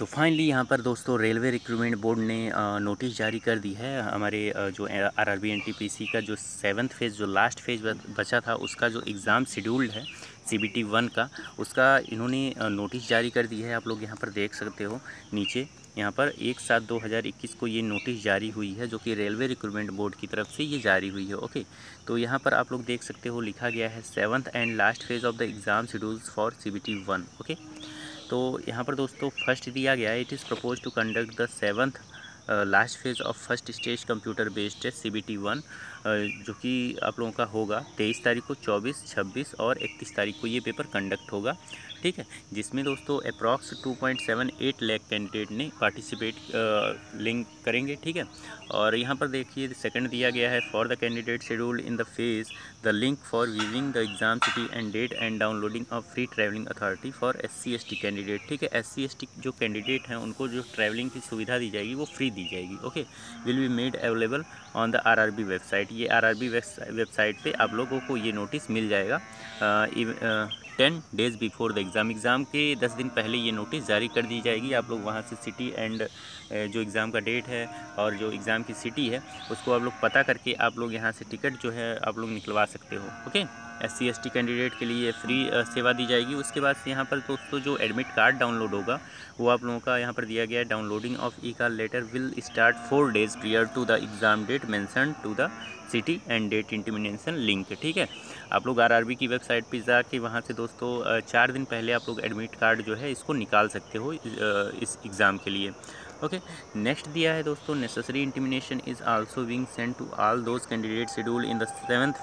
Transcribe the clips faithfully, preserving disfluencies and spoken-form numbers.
तो फाइनली यहाँ पर दोस्तों रेलवे रिक्रूटमेंट बोर्ड ने नोटिस जारी कर दी है। हमारे अ, जो आरआरबी एनटीपीसी का जो सेवन्थ फेज़ जो लास्ट फेज़ बचा था उसका जो एग्ज़ाम शेड्यूल्ड है सीबीटी वन का, उसका इन्होंने नोटिस जारी कर दी है। आप लोग यहाँ पर देख सकते हो नीचे यहाँ पर एक सात दो हज़ार इक्कीस को ये नोटिस जारी हुई है, जो कि रेलवे रिक्रूटमेंट बोर्ड की तरफ से ये जारी हुई है। ओके, तो यहाँ पर आप लोग देख सकते हो लिखा गया है seventh and last phase of the exam schedules for CBT one. Okay, तो यहाँ पर दोस्तों फर्स्ट दिया गया है, it is propose to conduct the seventh last phase of first stage computer based test C B T one, जो कि आप लोगों का होगा तेईस तारीख को, चौबीस, छब्बीस और इकतीस तारीख को ये पेपर कंडक्ट होगा। ठीक है, जिसमें दोस्तों approx two point seven eight lakh candidate ने पार्टिसिपेट लिंक करेंगे। ठीक है, और यहाँ पर देखिए सेकंड दिया गया है, for the candidate schedule in the phase the link for viewing the exam city and date and downloading of free travelling authority for S C S T candidate. ठीक है, एस सी एस टी जो candidate हैं उनको जो travelling की सुविधा दी जाएगी वो फ्री दी जाएगी। Okay, will be made available on the R R B website. ये आर आर बी वेबसाइट पे आप लोगों को ये नोटिस मिल जाएगा ten days before the exam. Exam के दस दिन पहले ये नोटिस जारी कर दी जाएगी। आप लोग वहाँ से सिटी एंड जो एग्ज़ाम का डेट है और जो एग्ज़ाम की सिटी है उसको आप लोग पता करके आप लोग यहाँ से टिकट जो है आप लोग निकलवा सकते हो। Okay, S C S T candidate के लिए फ्री सेवा दी जाएगी। उसके बाद से यहाँ पर दोस्तों जो एडमिट कार्ड डाउनलोड होगा वो आप लोगों का यहाँ पर दिया गया है, downloading of E call letter will start four days prior to the exam date mention to the city and date intimation link. ठीक है, आप लोग आरआरबी की वेबसाइट पे जाके वहाँ से दोस्तों चार दिन पहले आप लोग एडमिट कार्ड जो है इसको निकाल सकते हो इस एग्ज़ाम के लिए। ओके, नेक्स्ट दिया है दोस्तों, necessary intimation is also being sent to all those candidate schedule in the seventh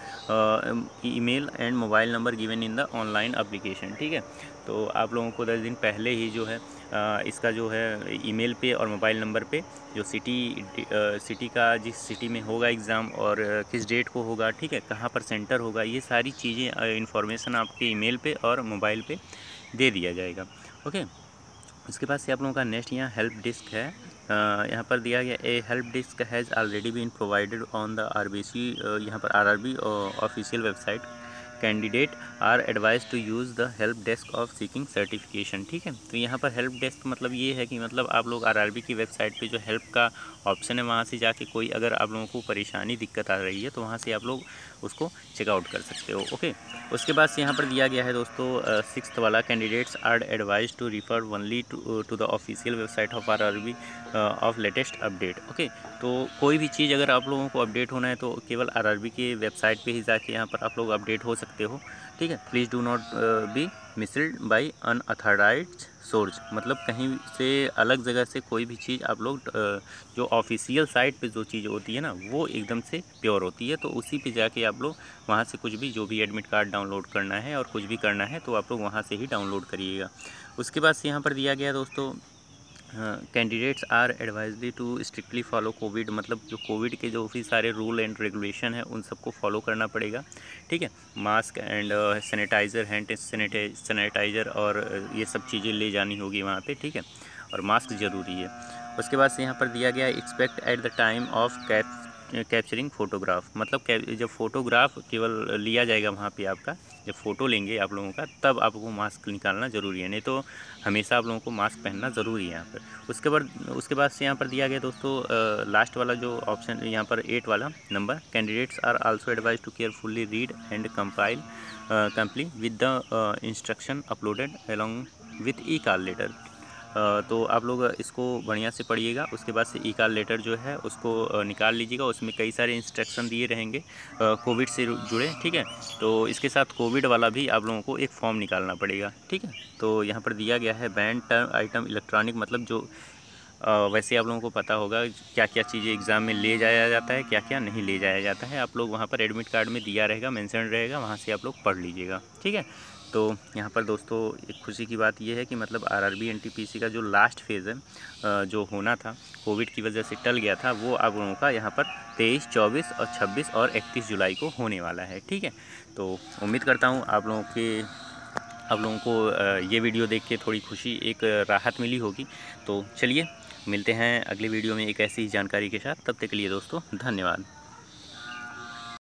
phase email and mobile number given in the online application. ठीक है, तो आप लोगों को दस दिन पहले ही जो है आ, इसका जो है ईमेल पे और मोबाइल नंबर पे जो सिटी सिटी का जिस सिटी में होगा एग्ज़ाम और किस डेट को होगा, ठीक है, कहाँ पर सेंटर होगा, ये सारी चीज़ें इन्फॉर्मेशन आपके ईमेल पे और मोबाइल पे दे दिया जाएगा। ओके, उसके बाद से आप लोगों का नेक्स्ट यहाँ हेल्प डेस्क है। यहाँ पर दिया गया a help desk has already been provided on the R B C, यहाँ पर R R B official website. Candidate are advise to use the help desk of seeking certification. ठीक है, तो यहाँ पर हेल्प डेस्क मतलब ये है कि मतलब आप लोग आरआरबी की वेबसाइट पे जो हेल्प का ऑप्शन है वहाँ से जाके कोई अगर आप लोगों को परेशानी दिक्कत आ रही है तो वहाँ से आप लोग उसको चेकआउट कर सकते हो। ओके, उसके बाद से यहाँ पर दिया गया है दोस्तों सिक्स्थ वाला, candidates are advise to refer only to to the official website of RRB of latest update. Okay, तो कोई भी चीज़ अगर आप लोगों को अपडेट होना है तो केवल आरआरबी के वेबसाइट पे ही जाके यहाँ पर आप लोग अपडेट हो सकते हो। ठीक है, please do not be mislead by unauthorised source, मतलब कहीं से अलग जगह से कोई भी चीज़ आप लोग uh, जो ऑफिशियल साइट पे जो चीज़ होती है ना वो एकदम से प्योर होती है, तो उसी पे जाके आप लोग वहाँ से कुछ भी जो भी एडमिट कार्ड डाउनलोड करना है और कुछ भी करना है तो आप लोग वहाँ से ही डाउनलोड करिएगा। उसके बाद से यहाँ पर दिया गया दोस्तों, candidates are advisedly to strictly follow COVID, मतलब जो कोविड के जो भी सारे रूल एंड रेगुलेशन है उन सबको फॉलो करना पड़ेगा। ठीक है, mask and sanitiser, hand sanitiser और ये सब चीज़ें ले जानी होगी वहाँ पे। ठीक है, और मास्क ज़रूरी है। उसके बाद से यहाँ पर दिया गया expect at the time of cap capturing photograph, मतलब जब फ़ोटोग्राफ केवल लिया जाएगा वहाँ पे, आपका जब फ़ोटो लेंगे आप लोगों का तब आपको मास्क निकालना ज़रूरी है, नहीं तो हमेशा आप लोगों को मास्क पहनना ज़रूरी है यहाँ पर। उसके बाद उसके बाद से यहाँ पर दिया गया दोस्तों लास्ट वाला जो ऑप्शन यहाँ पर एट वाला नंबर, candidates are also advise to carefully read and compile complete with the instruction uploaded along with e call letter. तो आप लोग इसको बढ़िया से पढ़िएगा। उसके बाद से ई कॉल लेटर जो है उसको निकाल लीजिएगा, उसमें कई सारे इंस्ट्रक्शन दिए रहेंगे कोविड से जुड़े। ठीक है, तो इसके साथ कोविड वाला भी आप लोगों को एक फॉर्म निकालना पड़ेगा। ठीक है, तो यहाँ पर दिया गया है बैंड आइटम इलेक्ट्रॉनिक, मतलब जो वैसे आप लोगों को पता होगा क्या क्या चीज़ें एग्ज़ाम में ले जाया जाता है, क्या क्या नहीं ले जाया जाता है। आप लोग वहाँ पर एडमिट कार्ड में दिया रहेगा, मेंशन रहेगा, वहाँ से आप लोग पढ़ लीजिएगा। ठीक है, तो यहाँ पर दोस्तों एक खुशी की बात यह है कि मतलब आरआरबी एनटीपीसी का जो लास्ट फेज़ है जो होना था कोविड की वजह से टल गया था, वो आप लोगों का यहाँ पर तेईस, चौबीस और छब्बीस और इकतीस जुलाई को होने वाला है। ठीक है, तो उम्मीद करता हूँ आप लोगों के आप लोगों को ये वीडियो देख के थोड़ी खुशी, एक राहत मिली होगी। तो चलिए मिलते हैं अगले वीडियो में एक ऐसी ही जानकारी के साथ, तब तक के लिए दोस्तों धन्यवाद।